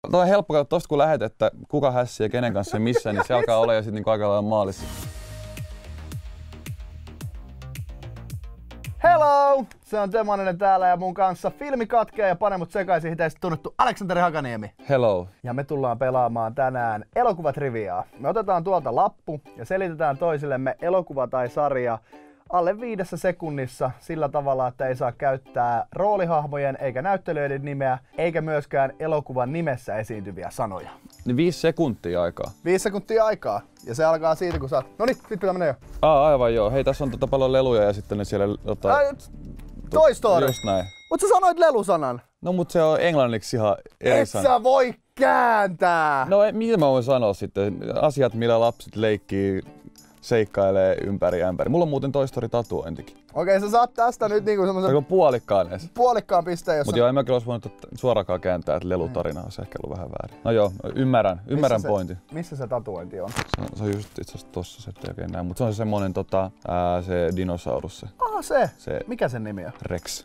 Tuo on helppo katsoa tosta kun lähet, että kuka hässii ja kenen kanssa ja missä, niin se alkaa olla jo sitten niin aika lailla maalissa. Hello! Se on Demoninen täällä ja mun kanssa filmi katkeaa ja pane mut sekaisin hiteistä tunnettu Aleksanteri Hakaniemi. Hello. Ja me tullaan pelaamaan tänään elokuvatriviaa. Me otetaan tuolta lappu ja selitetään toisillemme elokuva tai sarja alle 5 sekunnissa sillä tavalla, että ei saa käyttää roolihahmojen eikä näyttelijöiden nimeä, eikä myöskään elokuvan nimessä esiintyviä sanoja. Niin 5 sekuntia aikaa. 5 sekuntia aikaa. Ja se alkaa siitä, kun sä oot... Noniin, sit pitää mennä jo. Aivan joo. Hei, tässä on paljon leluja ja sitten ne siellä... Toy Story. Just näin. Mut sä sanoit lelusanan. No mut se on englanniksi ihan eri Et sana. sä voi kääntää! No mitä mä voin sanoa sitten? Asiat, millä lapset leikkii, seikkailee ympäri ämpäri. Mulla on muuten Toy Story -tatuointikin. Okei, sä saat tästä nyt niinku semmosen puolikkaan pisteen, jossa... Mut joo, en mä kyllä ois voinut suorakaan kääntää, että lelutarina on ehkä ollut vähän väärin. No joo, ymmärrän pointin. Missä se tatuointi on? Se on just itse asiassa tossa, se ettei oikein näe. Mut se on semmonen se dinosaurus se. Se. Mikä sen nimi on? Rex.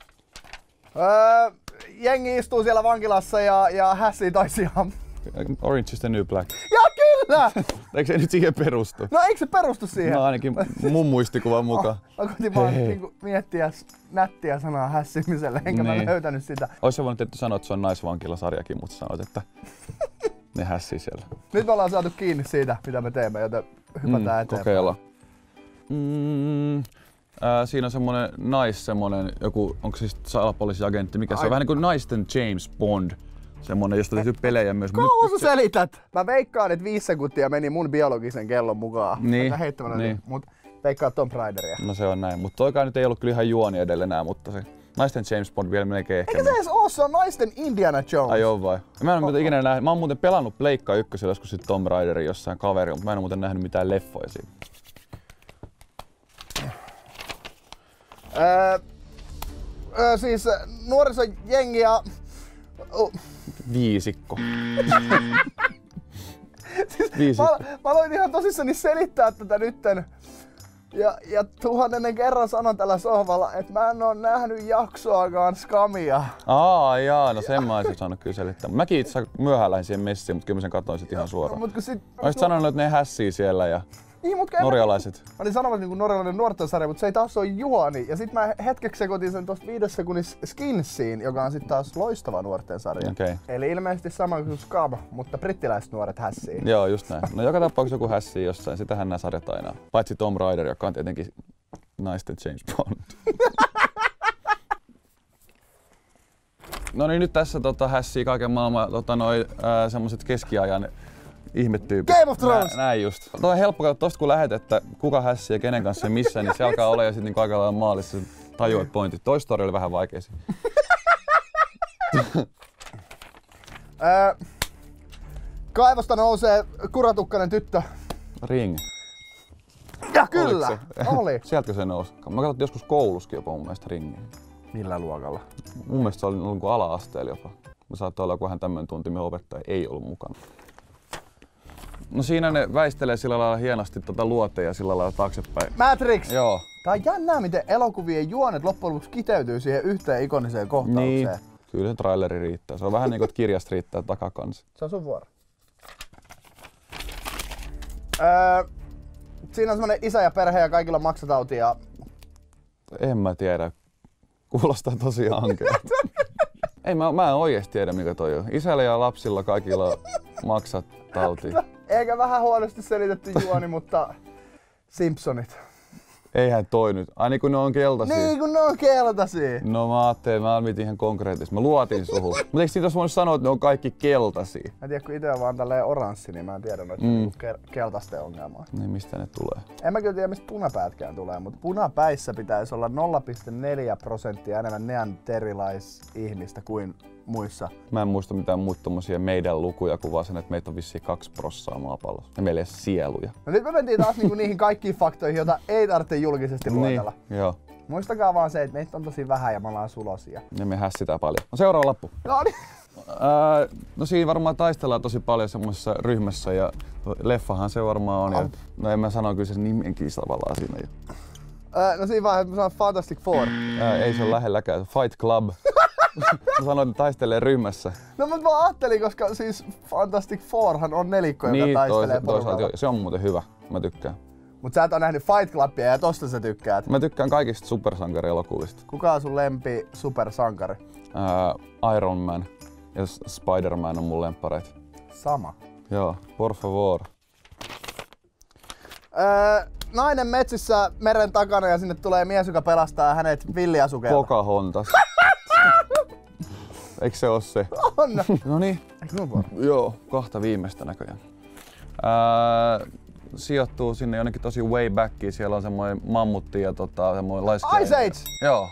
Jengi istuu siellä vankilassa ja hässii toisiaan. Orange is the New Black. Ja kyllä! Eikö se nyt siihen perustu? No eikö se perustu siihen? No ainakin mun muistikuvan mukaan. Mä koitin vaan niinku miettiä nättiä sanaa hässimiselle, enkä mä löytänyt sitä. Ois se voinut tietty sanoa, että se on naisvankilasarjakin, mutta sanoit, että ne hässii siellä. Nyt me ollaan saatu kiinni siitä, mitä me teemme, joten hypätään eteenpäin. Kokeillaan. Siinä on semmonen joku, onko se salapoliisiagentti, mikä se on? Vähän niin kuin naisten James Bond. Semmonen, josta tehty pelejä myös. Kauan sä selität? Mä veikkaan, että 5 sekuntia meni mun biologisen kellon mukaan. Niin. Mut veikkaa Tomb Raideria. No se on näin, mutta toikaan nyt ei ollut kyllä ihan juoni edellä enää, mutta se naisten James Bond vielä melkein ehkä. Eikä se edes oo, se on naisten Indiana Jones. Ai on vai? Mä en ole ikinä nähnyt. Mä oon muuten pelannut Pleikka 1 joskus sit Tomb Raiderin jossain kaverilla, mutta mä en oo muuten nähnyt mitään leffoja siitä. Siis nuorisojengi ja... Viisikko. Siis mä aloin ihan tosissani selittää tätä nytten. Ja 1000 kerran sanon tällä sohvalla, että mä en oo nähnyt jaksoakaan Scamia. Jaa, no sen mä olisin saanut kyllä selittää. Mäkin itse myöhään lähdin siihen messiin, mutta kyllä mä sen katsoin sit ihan suoraan. Olisit sanonut, että ne hässii siellä ja norjalaiset. Mä olin sanomassa niinku norjalainen nuorten sarja, mutta se ei taas oo juoni. Ja sit mä hetkeksi sekoitin sen tosta 5 sekunnin Skinsiin, joka on sit taas loistava nuorten sarja. Okay. Eli ilmeisesti sama kuin Scam, mutta brittiläiset nuoret hässii. Joo, just näin. No joka tapauksessa joku hässii jossain, sitähän nää sarjat aina on. Paitsi Tomb Raider, joka on tietenkin naisten James Bond. No niin, nyt tässä hässii kaiken maailman semmoset keskiajan ihmetyypit. Game of Thrones! Näin just. Tuo on helppo katsoa tosta kun lähet, että kuka hässii ja kenen kanssa ja missä, niin se alkaa olla jo sit niin aika lailla maalissa. Tajuat pointit. Toy Story oli vähän vaikea siinä. Kaivosta nousee kuratukkainen tyttö. Ring. Ja kyllä! Oli. Sieltäkö se nousi? Mä katsoin joskus kouluskin jopa mun mielestä Ringiä. Millä luokalla? Mun mielestä se oli ollut ala-asteella jopa. Mä saattoi olla joku vähän tämmönen tunti, mihin opettaja ei ollut mukana. No siinä ne väistelee sillä lailla hienosti luoteja sillä lailla taaksepäin. Matrix! Joo. Tää on jännää, miten elokuvien juonet loppujen lopuksi kiteytyy siihen yhteen ikoniseen kohtaukseen. Niin. Kyllä se traileri riittää. Se on vähän niinku, että kirjasta riittää takakansi. Se on sun vuoro. Siinä on semmonen isä ja perhe ja kaikilla on maksatauti ja... En mä tiedä. Kuulostaa tosi ankeelta. Ei mä en oikeesti tiedä mikä toi on. Isällä ja lapsilla kaikilla maksatauti. Eikä vähän huonosti selitetty juoni, mutta Simpsonit. Eihän toi nyt. Ai niin kun ne on keltaisia. Niin kun ne on keltaisia. No mä ajattelin, mä olin ihan konkreettisesti. Mä luotin suhun. Mutta eikö siitä olisi voinut sanoa, että ne on kaikki keltaisia? Mä en tiedä, kun ite on vaan tälleen oranssi, niin mä en tiedä noita keltaisten ongelmaa. Niin mistä ne tulee? En mä kyllä tiedä, mistä punapäätkään tulee, mutta punapäissä pitäisi olla 0,4% enemmän neanterilaisihmistä kuin muissa. Mä en muista mitään muita tommosia meidän lukuja, kuin vaan sen, että meitä on vissiin 2% maapallossa. Ja meillä ei ole sieluja. No nyt me mentiin taas niihin kaikkiin faktoihin, joita ei tarvitse julkisesti luetella. Niin, joo. Muistakaa vaan se, että meitä on tosi vähän ja me ollaan sulosia. Ja me hässitään paljon. No seuraava lappu. No niin. No siinä varmaan taistellaan tosi paljon semmoisessa ryhmässä ja leffahan se varmaan on. Ja, no en mä sano kyllä sen nimenkin tavallaan siinä jo. No siinä vaiheessa mä sanon Fantastic Four. Ei se ole lähelläkään. Fight Club. Mä sanoin, että taistelee ryhmässä. No mutta mä ajattelin, koska siis Fantastic Fourhan on nelikko, joka Niin, taistelee toisaalta porukalla. se on muuten hyvä. Mä tykkään. Mut sä et oo nähnyt Fight Clubia ja tosta sä tykkäät. Mä tykkään kaikista supersankarielokuvista. Kuka on sun lempi supersankari? Iron Man ja Spider-Man on mun lemppareita. Sama. Joo, por favor. Nainen metsissä meren takana ja sinne tulee mies, joka pelastaa hänet villiasukelta. Pocahontas. Eikö se oo se? On! Noniin. Eikö mun vuoro? Joo, kahta viimeistä näköjään. Sijoittuu sinne jonnekin tosi way backiin. Siellä on semmoinen mammutti ja semmoinen laiska. Ice Age! Joo.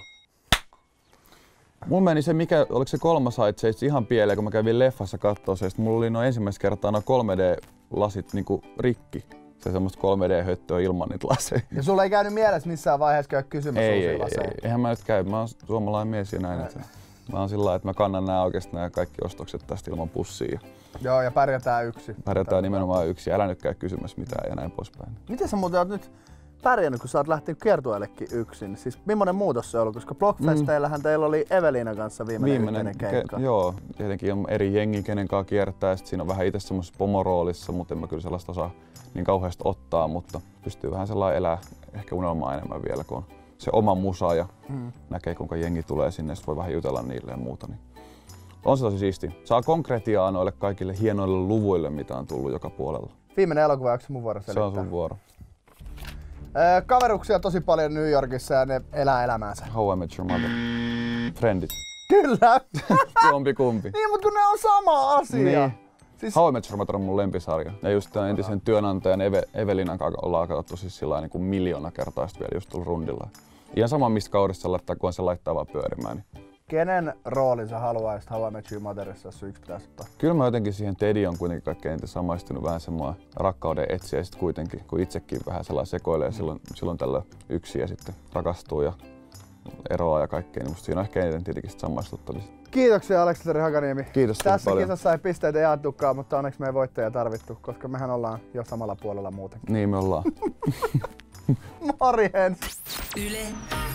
Mulla meni se, oliko se kolmas Ice Age ihan pieleen, kun mä kävin leffassa kattoo se. Mulla oli noin ensimmäistä kertaa noin 3D-lasit niinku rikki. Se semmoista 3D-höttöä ilman niitä laseja. Ja sulla ei käynyt mielessä missään vaiheessa käydä kysymys ei. Eihän mä nyt käy. Mä oon suomalainen mies ja näin. Mä oon sillä lailla, että mä kannan nämä kaikki ostokset tästä ilman pussia. Joo, ja pärjätään yksin. Pärjätään nimenomaan yksin. Älä nyt käy kysymässä mitään ja näin poispäin. Miten sä muuten oot nyt pärjännyt, kun sä oot lähtenyt kiertueellekin yksin? Siis millainen muutos se on ollut? Koska Blockfesteillähän teillä oli Eveliinan kanssa viimeinen keikka. Joo, tietenkin on eri jengi, kenen kanssa kiertää. Sitten siinä on vähän itse semmoisessa pomoroolissa, mutta en mä kyllä sellaista osaa niin kauheasti ottaa. Mutta pystyy vähän sellainen elää ehkä unelmaa enemmän vielä, kun on se oma musa ja näkee kuinka jengi tulee sinne. Sitten voi vähän jutella niille ja muuta. Niin on se tosi siisti. Saa konkretiaa noille kaikille hienoille luvuille, mitä on tullut joka puolella. Viimeinen elokuva, onko se mun vuoro selittää? Se on sun vuoro. Kaveruksia tosi paljon New Yorkissa ja ne elää elämäänsä. How I Met Your Mother. Friendit. Kyllä! Jompikumpi. Niin, mutta kun ne on sama asia. Niin. Siis How I Met Your Mother on mun lempisarja. Ja just tämän entisen työnantajan Evelinan kanssa ollaan katsottu siis sillä niin kuin 1 000 000 kertaa sitten vielä just tullut rundilla. Ihan sama mistä kaudessa laittaa, kun se laittaa vaan pyörimään. Niin. Kenen roolin sä haluaisit How I Met Your Motherissa, jos yksi pitäisi ottaa? Kyllä mä jotenkin siihen Teddy on kuitenkin kaikkein eniten samaistunut vähän semmoinen rakkauden etsiä ja sit kuitenkin, kun itsekin vähän sellainen sekoilee silloin tällöin yksin ja sitten rakastuu ja eroaa ja kaikkea, niin musta siinä on ehkä eniten tietenkin sit samaistuttamista. Kiitoksia Aleksanteri Hakaniemi. Kiitos Tässä paljon. kisassa ei pisteitä jaettukaan, mutta onneksi me ei voittajia tarvittu, koska mehän ollaan jo samalla puolella muutenkin. Niin me ollaan. Morjens! Yle